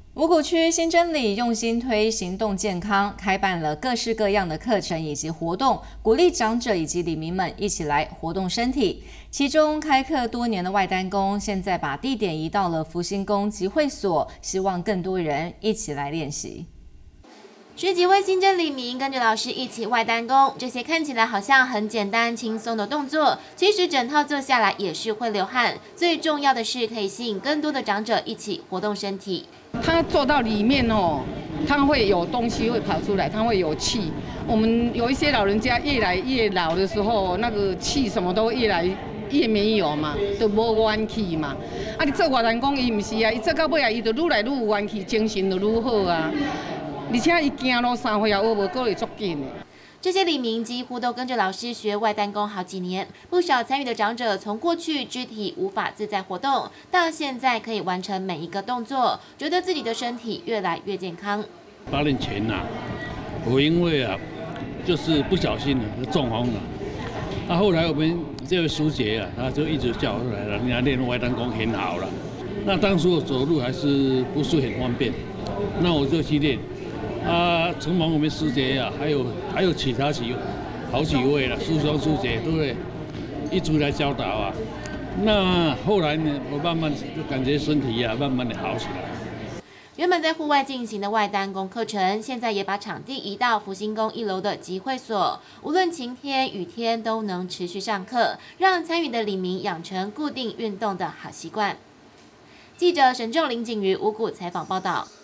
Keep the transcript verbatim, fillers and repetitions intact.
五股区新真理用心推行动健康，开办了各式各样的课程以及活动，鼓励长者以及里民们一起来活动身体。其中开课多年的外单工，现在把地点移到了福星宫集会所，希望更多人一起来练习。 十几位新真里民跟着老师一起外单工，这些看起来好像很简单轻松的动作，其实整套做下来也是会流汗。最重要的是可以吸引更多的长者一起活动身体。 它做到里面哦，它会有东西会跑出来，它会有气。我们有一些老人家越来越老的时候，那个气什么都越来越没有嘛，都无元气嘛。啊，你做外单工伊唔是啊，伊做到尾啊，伊就愈来愈有元气，精神就愈好啊。而且伊行路三岁啊，学无过会足紧的。 这些里民几乎都跟着老师学外单工好几年，不少参与的长者从过去肢体无法自在活动，到现在可以完成每一个动作，觉得自己的身体越来越健康。 八年前呐、啊，我因为啊，就是不小心的中风了。那、啊、后来我们这位苏姐啊，她就一直叫我来了，人家练外单工很好了。那当初我走路还是不是很方便，那我就去练。啊，承蒙我们师姐啊，还有还有其他几好几位了，师兄师姐对不对？一直来教导啊。那后来呢，我慢慢就感觉身体啊，慢慢的好起来。 原本在户外进行的外单工课程，现在也把场地移到福星宫一楼的集会所，无论晴天雨天都能持续上课，让参与的里民养成固定运动的好习惯。记者沈仲林景瑜五股采访报道。